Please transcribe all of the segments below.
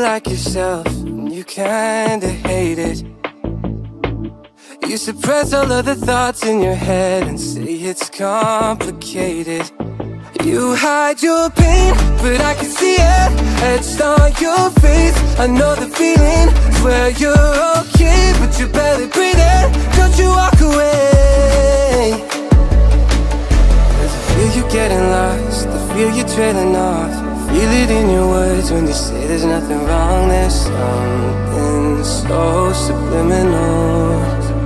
like yourself, and you kinda hate it. You suppress all of the thoughts in your head and say it's complicated. You hide your pain, but I can see it etched on your face. I know the feeling, swear you're okay, but you're barely breathing. Don't you walk away. 'Cause I feel you getting lost, I feel you trailing off. Feel it in your words when you say there's nothing wrong. There's something so subliminal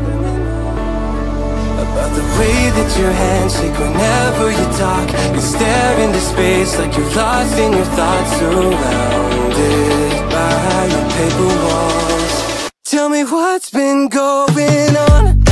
about the way that your hands shake whenever you talk. You stare into space like you're lost in your thoughts, surrounded by your paper walls. Tell me what's been going on.